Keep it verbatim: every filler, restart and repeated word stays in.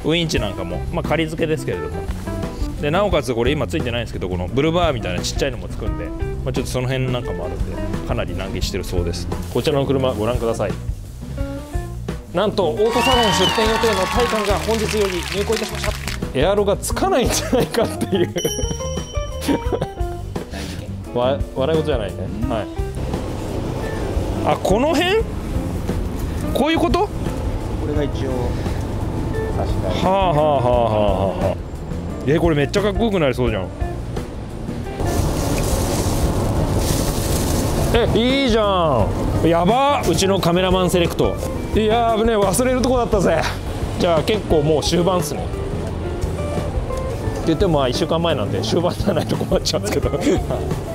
ウインチなんかも、まあ、仮付けですけれども、でなおかつこれ今ついてないんですけど、このブルバーみたいなちっちゃいのもつくんで、まあ、ちょっとその辺なんかもあるんでかなり難儀してるそうです。こちらの車ご覧ください。なんとオートサロン出店予定のタイカンが本日より入庫いたしました。エアロがつかないんじゃないかっていうわ笑い事じゃないね、はい。あ、この辺こういうこと？ これが一応差し替え。 はあはあはあはあはあ。え、これめっちゃかっこよくなりそうじゃん。え、いいじゃん。やば、うちのカメラマンセレクト。いやー危ねえ、忘れるとこだったぜ。じゃあ結構もう終盤っすね。って言ってもまあいっしゅうかんまえなんで終盤じゃないと困っちゃうんですけど